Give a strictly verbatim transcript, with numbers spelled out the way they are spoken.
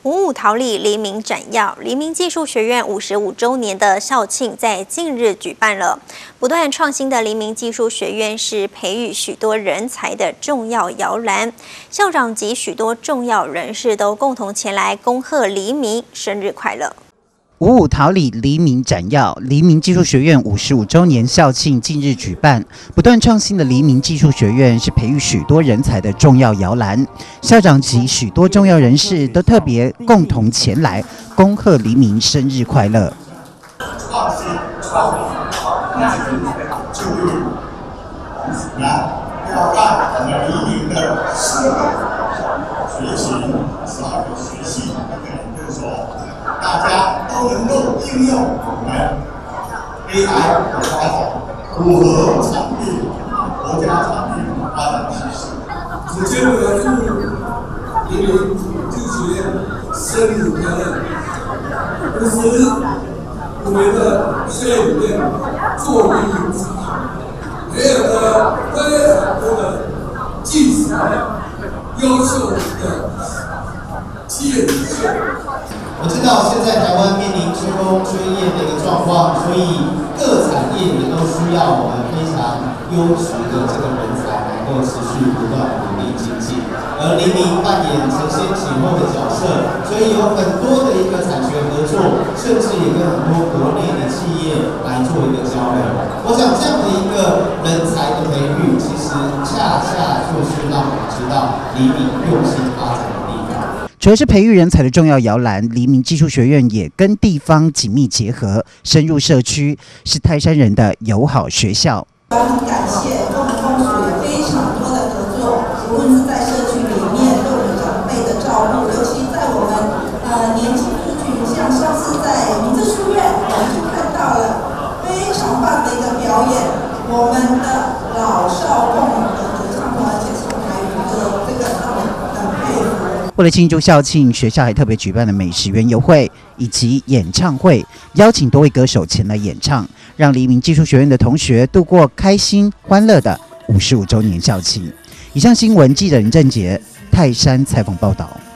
五五桃李，黎明展耀。黎明技术学院五十五周年的校庆在近日举办了。不断创新的黎明技术学院是培育许多人才的重要摇篮。校长及许多重要人士都共同前来恭贺黎明生日快乐。 五五桃李，黎明展耀。黎明技术学院五十五周年校庆近日举办。不断创新的黎明技术学院是培育许多人才的重要摇篮。校长及许多重要人士都特别共同前来恭贺黎明生日快乐。 创新创意，那就是注入来要让我们黎明的四个学习、十二个学系的人，就是说。大家都能够应用我们 A I 的发展，符合产业、国家产业发展趋势。 首先，我要祝黎明技术学院生日快乐！同时，我们的学院里面作为有之也有的非常多的技术优秀的企业领袖。 我知道现在台湾面临缺工缺业的一个状况，所以各产业也都需要我们非常优质的这个人才，能够持续不断的努力精进。而黎明扮演承先启后的角色，所以有很多的一个产学合作，甚至也跟很多国内的企业来做一个交流。我想这样的一个人才的培育，其实恰恰就是让我们知道黎明用心发展的地方。 除了是培育人才的重要摇篮，黎明技术学院也跟地方紧密结合，深入社区，是泰山人的友好学校。 很感谢跟我们同学有非常多的合作，无论是在社区里面对我们长辈的照顾，尤其在我们呃年轻族群，像上次在明治书院，我们就看到了非常棒的一个表演，我们的老少共融的合唱团，而且是台语歌，这个让我很佩服。 为了庆祝校庆，学校还特别举办了美食园游会以及演唱会，邀请多位歌手前来演唱，让黎明技术学院的同学度过开心欢乐的五十五周年校庆。以上新闻，记者林正杰泰山采访报道。